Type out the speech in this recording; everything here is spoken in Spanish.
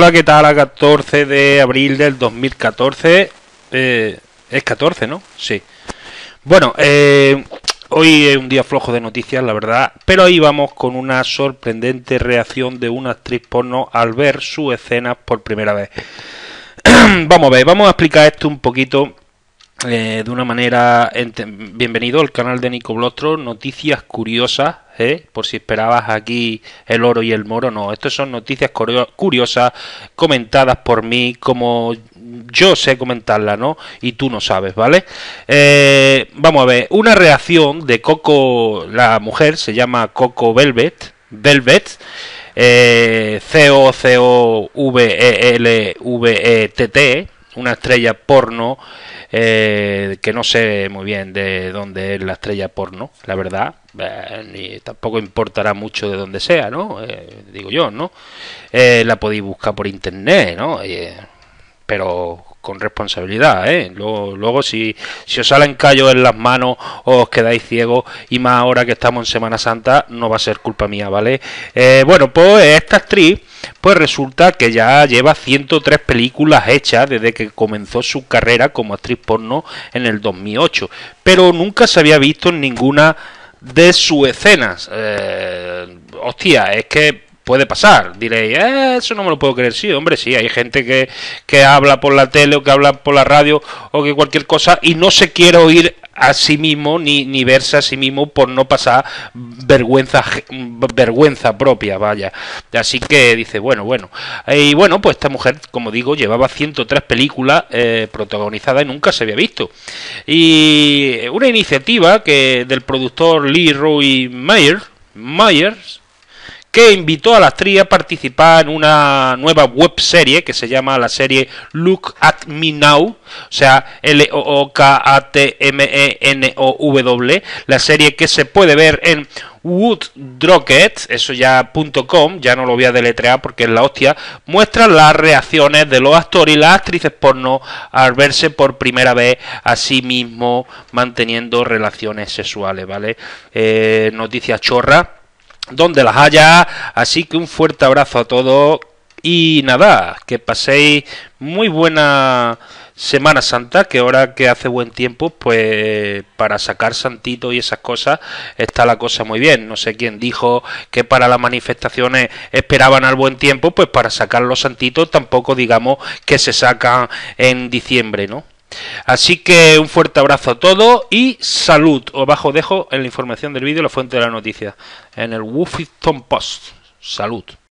Hola, ¿qué tal? A 14 de abril del 2014. Es 14, ¿no? Sí. Bueno, hoy es un día flojo de noticias, la verdad, pero ahí vamos con una sorprendente reacción de una actriz porno al ver sus escenas por primera vez. Vamos a ver, vamos a explicar esto un poquito de una manera. Bienvenido al canal de Nico Blostro, noticias curiosas, por si esperabas aquí el oro y el moro. No, estas son noticias curiosas comentadas por mí como yo sé comentarlas, ¿no? Y tú no sabes, ¿vale? Vamos a ver, una reacción de Coco, la mujer se llama Coco Velvet, COCOVELVETT, una estrella porno, que no sé muy bien de dónde es la estrella porno, la verdad, ni tampoco importará mucho de dónde sea, ¿no? Digo yo, ¿no? La podéis buscar por internet, ¿no? Pero con responsabilidad, ¿eh? Luego si os salen callos en las manos o os quedáis ciegos, y más ahora que estamos en Semana Santa, no va a ser culpa mía, ¿vale? Bueno, pues esta actriz, pues resulta que ya lleva 103 películas hechas desde que comenzó su carrera como actriz porno en el 2008, pero nunca se había visto en ninguna de sus escenas. Hostia, es que puede pasar, diréis, eso no me lo puedo creer. Sí, hombre, sí, hay gente que habla por la tele o que habla por la radio o que cualquier cosa y no se quiere oír a sí mismo ni verse a sí mismo por no pasar vergüenza propia, vaya. Así que dice, bueno. Y bueno, pues esta mujer, como digo, llevaba 103 películas protagonizadas y nunca se había visto. Y una iniciativa que del productor Leroy Myers, que invitó a la actriz a participar en una nueva web serie que se llama la serie Look at Me Now, o sea, LOOKATMENOW, la serie que se puede ver en Woodrocket, eso ya .com, ya no lo voy a deletrear porque es la hostia, muestra las reacciones de los actores y las actrices porno al verse por primera vez a sí mismo manteniendo relaciones sexuales, ¿vale? Noticias chorras donde las haya, así que un fuerte abrazo a todos y nada, que paséis muy buena Semana Santa, que ahora que hace buen tiempo, pues para sacar santitos y esas cosas está la cosa muy bien. No sé quién dijo que para las manifestaciones esperaban al buen tiempo, pues para sacar los santitos tampoco digamos que se sacan en diciembre, ¿no? Así que un fuerte abrazo a todos y salud. Abajo dejo en la información del vídeo la fuente de la noticia en el Huffington Post. Salud.